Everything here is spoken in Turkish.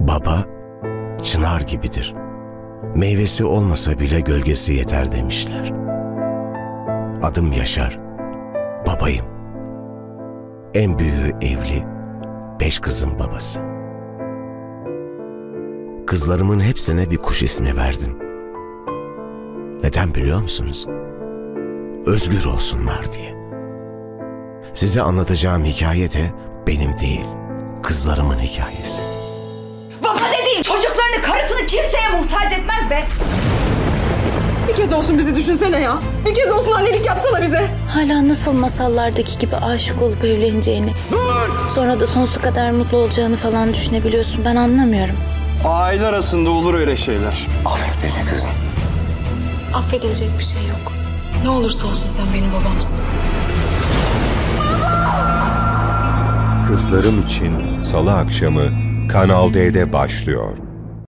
Baba, çınar gibidir. Meyvesi olmasa bile gölgesi yeter demişler. Adım Yaşar, babayım. En büyüğü evli, 5 kızın babası. Kızlarımın hepsine bir kuş ismi verdim. Neden biliyor musunuz? Özgür olsunlar diye. Size anlatacağım hikaye de benim değil, kızlarımın hikayesi. Baba dediğin çocuklarını, karısını kimseye muhtaç etmez be. Bir kez olsun bizi düşünsene ya. Bir kez olsun annelik yapsana bize. Hala nasıl masallardaki gibi aşık olup evleneceğini, sonra da sonsuza kadar mutlu olacağını falan düşünebiliyorsun. Ben anlamıyorum. Aile arasında olur öyle şeyler. Affet beni kızım. Affedilecek bir şey yok. Ne olursa olsun sen benim babamsın. Kızlarım için Salı akşamı Kanal D'de başlıyor.